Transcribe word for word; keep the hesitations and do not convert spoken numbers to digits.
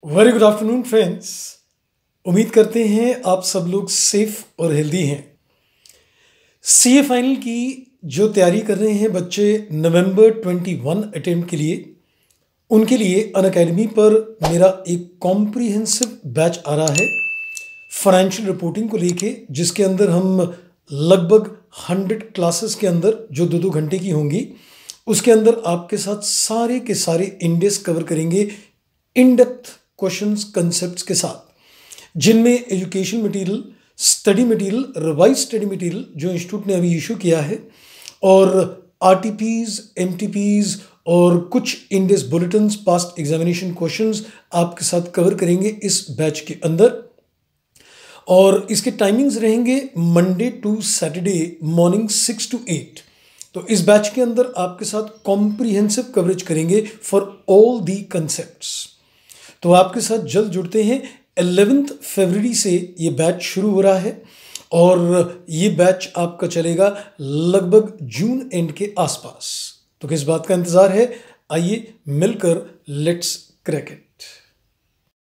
Very good afternoon friends. उम्मीद करते हैं आप सब लोग सेफ और हेल्दी हैं। सीए फाइनल की जो तैयारी कर रहे हैं बच्चे नवंबर इक्कीस अटेम्प्ट के लिए, उनके लिए अनअकैडमी पर मेरा एक कॉम्प्रिहेंसिव बैच आ रहा है फाइनेंशियल रिपोर्टिंग को लेके, जिसके अंदर हम लगभग हंड्रेड क्लासेस के अंदर जो दो दो घंटे की होंगी, उसके अंदर आपके साथ सारे के सारे इंडेक्स कवर करेंगे इन डेप्थ क्वेश्चंस कंसेप्ट्स के साथ, जिनमें education material, study material, revise study material जो इंस्टीट्यूट ने अभी इशू किया है, और आरटीपीज, एमटीपीज और कुछ index bulletins, past examination questions आपके साथ कवर करेंगे इस बैच के अंदर। और इसके टाइमिंग्स रहेंगे Monday to Saturday morning six to eight. तो इस बैच के अंदर आपके साथ कॉम्प्रिहेंसिव कवरेज करेंगे फॉर ऑल दी कंसेप्ट्स। तो आपके साथ जल्द जुड़ते हैं। ग्यारहवीं फरवरी से ये बैच शुरू हो रहा है और ये बैच आपका चलेगा लगभग जून एंड के आसपास। तो किस बात का इंतज़ार है, आइए मिलकर लेट्स क्रैक इट।